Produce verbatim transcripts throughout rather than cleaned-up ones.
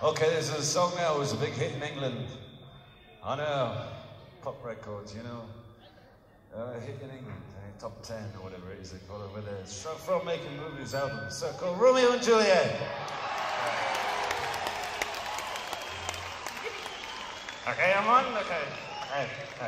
Okay, there's a song now, it was a big hit in England. On uh, pop records, you know. Uh, hit in England, uh, top ten or whatever it is they call it over there. It's from Making Movies album, so called Romeo and Juliet. Okay, I'm on? Okay. Hey, hey.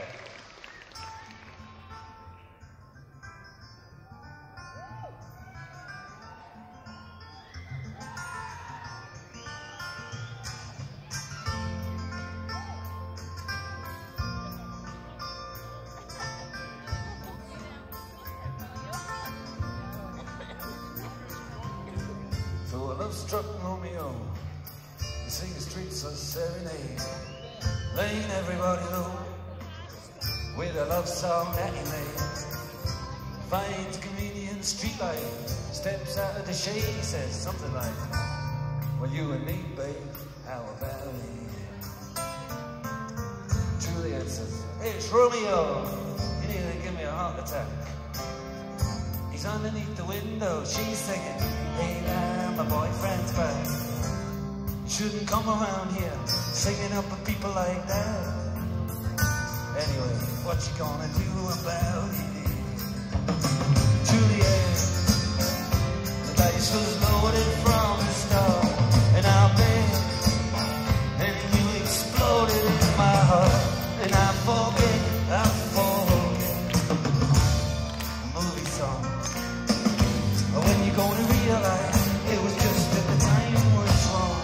So a love-struck Romeo, you sing the streets of serenade, laying everybody low with a love song that he made. Finds a convenient streetlight, steps out of the shade, he says something like, well, you and me, babe, how about it? Juliet says, hey, it's Romeo, you need to give me a heart attack. He's underneath the window, she's singing, hey now, my boyfriend's back. You shouldn't come around here singing up at people like that. Anyway, what you gonna do about it? Juliet, the dice was loaded from the start, and I bet, and you exploded in my heart, and I forget, I forget movie songs. But when you gonna realize it was just that the time was wrong?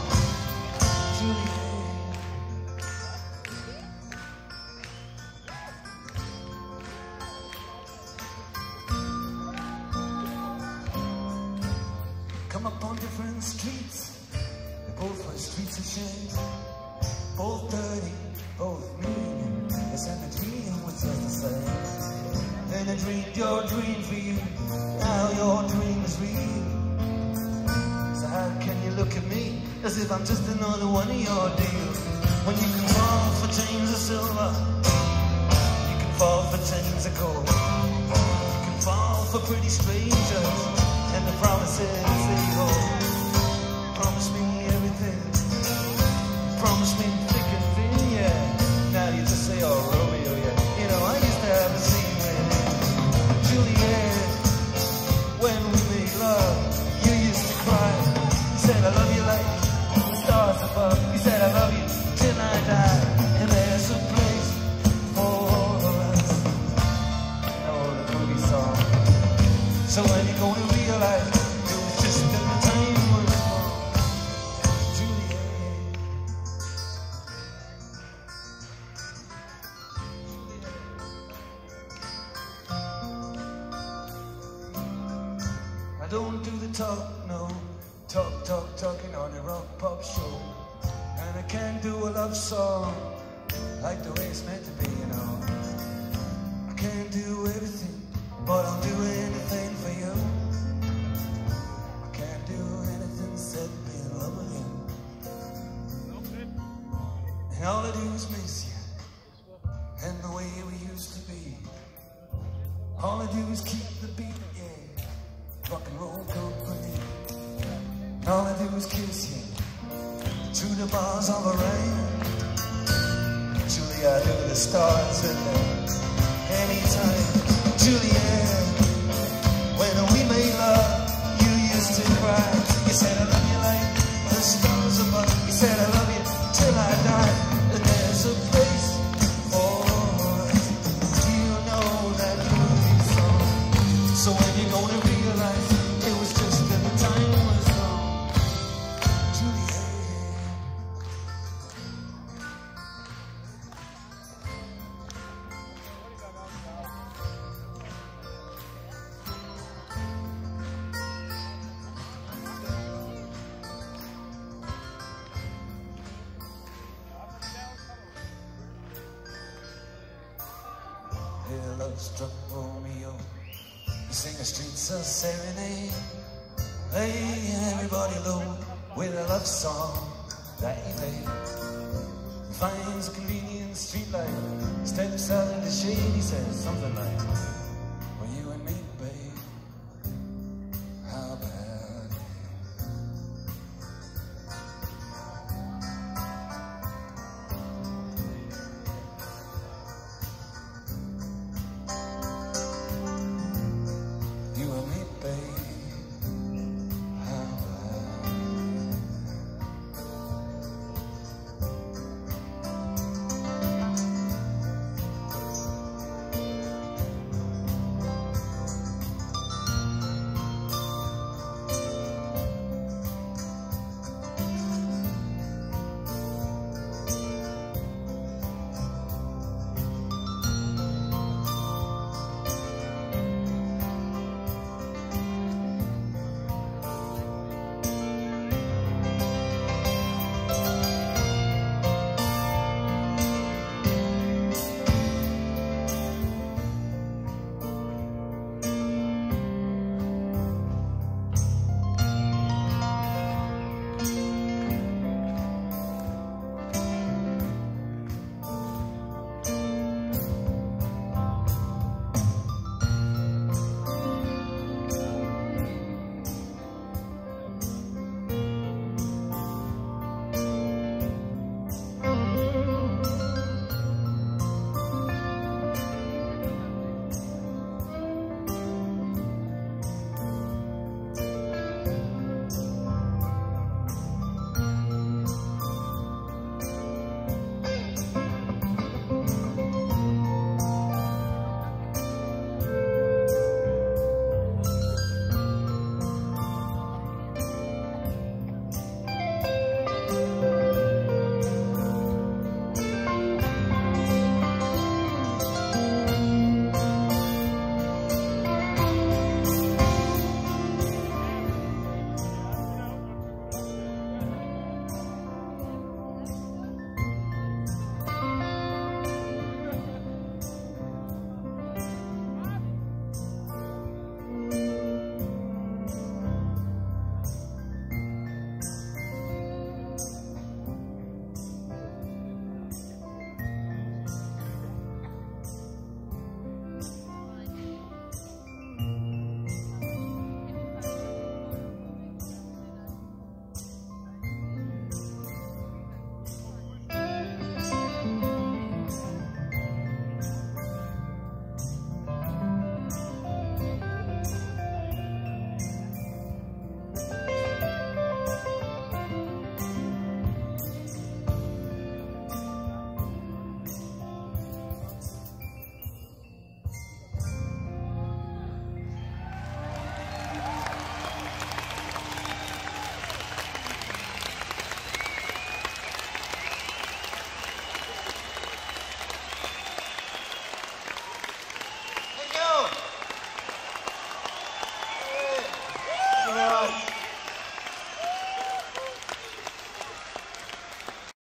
Come up on different streets, they both were streets of shame, both dirty, both mean. They said the dream was just the same. Then I dreamed your dream for you, now your dream is real. So how can you look at me as if I'm just another one of your deals? When you can fall for chains of silver, you can fall for chains of gold, you can fall for pretty strangers and the promises they hold. Promise me everything, promise me thick and thin, yeah. Now you just say, oh, Romeo, yeah. You know, I used to have a scene with Juliet. When we made love, you used to cry. You said, I love you like the stars above. You said, I love you till I die. And there's a place for us. You know the movie song. So when you're gonna realize it was just that the time was wrong? Juliet. I don't do the talk, no. Talk, talk, talking on a rock pop show. And I can't do a love song like the way it's meant to be, you know. I can't do everything, but I'll do anything for you. I can't do anything except be in love with you. And all I do is miss you, and the way we used to be. All I do is keep the beat, yeah. Rock and roll company. And all I do is kiss you through the bars of a rain. Juliet, under the stars and anytime. Juliet, when we made love, you used to cry. You said I love you like the stars above. You said I love you till I die. And there's a place for us. You know that movie song. So when you're gonna realize it was just that the time was wrong? Juliet. Love struck Romeo, you sing the streets of serenade, lay everybody low with a love song that he made. Finds a convenient streetlight, steps out of the shade, he says something like,